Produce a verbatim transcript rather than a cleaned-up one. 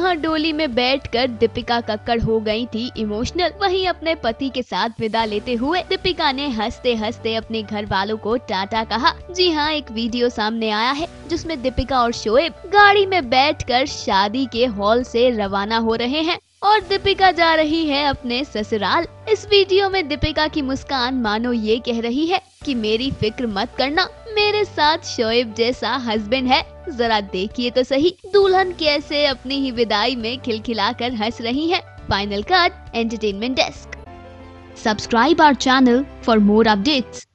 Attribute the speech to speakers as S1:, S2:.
S1: जहां डोली में बैठकर दीपिका कक्कड़ हो गई थी इमोशनल, वहीं अपने पति के साथ विदा लेते हुए दीपिका ने हंसते हंसते अपने घर वालों को टाटा कहा। जी हाँ, एक वीडियो सामने आया है जिसमें दीपिका और शोएब गाड़ी में बैठकर शादी के हॉल से रवाना हो रहे हैं और दीपिका जा रही है अपने ससुराल। इस वीडियो में दीपिका की मुस्कान मानो ये कह रही है कि मेरी फिक्र मत करना, मेरे साथ शोएब जैसा हस्बैंड है। जरा देखिए तो सही दुल्हन कैसे अपनी ही विदाई में खिलखिलाकर हंस रही है। Final cut entertainment desk. Subscribe our channel for more updates.